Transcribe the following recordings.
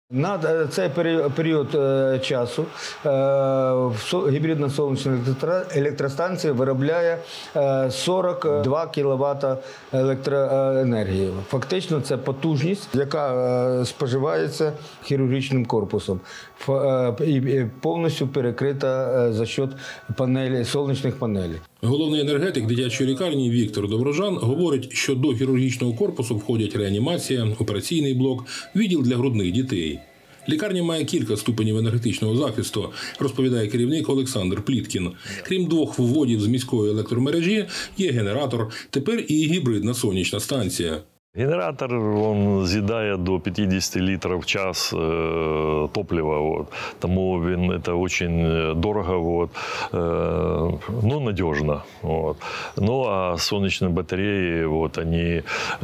На цей період часу гібридна сонячна електростанція виробляє 42 кВт електроенергії. Фактично це потужність, яка споживається хірургічним корпусом і повністю перекрита за счет сонячних панелей. Головний енергетик дитячої лікарні Віктор Доброжан говорить, що до хірургічного корпусу входять реанімація, операційний блок, відділ для грудних дітей. Лікарня має кілька ступенів енергетичного захисту, розповідає керівник Олександр Пліткін. Крім 2 вводів з міської електромережі, є генератор, тепер і гібридна сонячна станція. Генератор, он з'їдає до 50 литров в час топлива, тому это очень дорого, но надежно. Ну а солнечные батареи, они,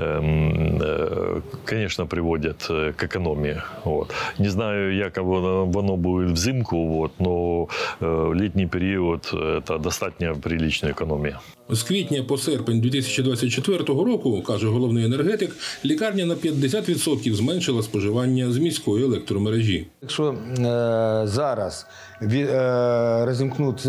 конечно, приводят к экономии. Не знаю, як воно буде взимку, но в літній період це достатньо прилична економія. З квітня по серпень 2024 року, каже головний енергетик, лікарня на 50% зменшила споживання з міської електромережі. Якщо зараз розімкнути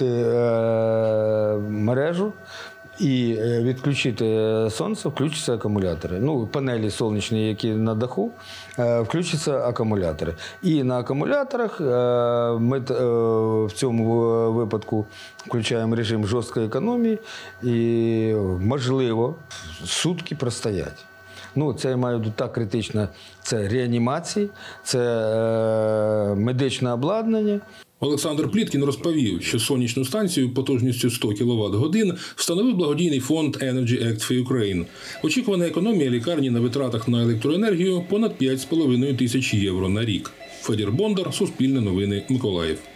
мережу і відключити сонце, включаться акумулятори. Панелі сонячні, які на даху, включаться акумулятори. І на акумуляторах ми в цьому випадку включаємо режим жорсткої економії і, можливо, сутки простоять. Це я маю так критично, це реанімації, це медичне обладнання. Олександр Пліткін розповів, що сонячну станцію потужністю 100 кВт-годин встановив благодійний фонд Energy Act for Ukraine. Очікувана економія лікарні на витратах на електроенергію – понад 5,5 тисяч євро на рік. Федір Бондар, Суспільне новини, Миколаїв.